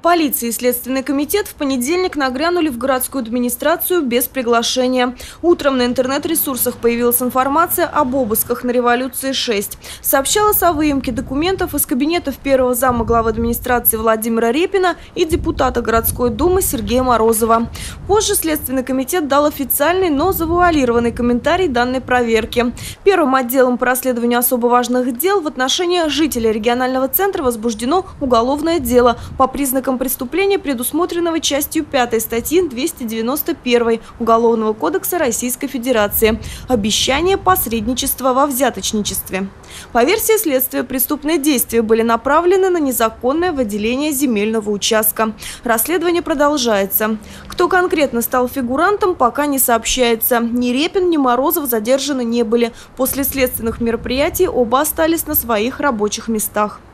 Полиция и Следственный комитет в понедельник нагрянули в городскую администрацию без приглашения. Утром на интернет-ресурсах появилась информация об обысках на Революции-6. Сообщалось о выемке документов из кабинетов первого зама главы администрации Владимира Репина и депутата городской думы Сергея Морозова. Позже Следственный комитет дал официальный, но завуалированный комментарий данной проверки. Первым отделом по расследованию особо важных дел в отношении жителей регионального центра возбуждено уголовное дело по признакам преступления, предусмотренного частью 5 статьи 291 Уголовного кодекса Российской Федерации «Обещание посредничества во взяточничестве». По версии следствия, преступные действия были направлены на незаконное выделение земельного участка. Расследование продолжается. Кто конкретно стал фигурантом, пока не сообщается. Ни Репин, ни Морозов задержаны не были. После следственных мероприятий оба остались на своих рабочих местах.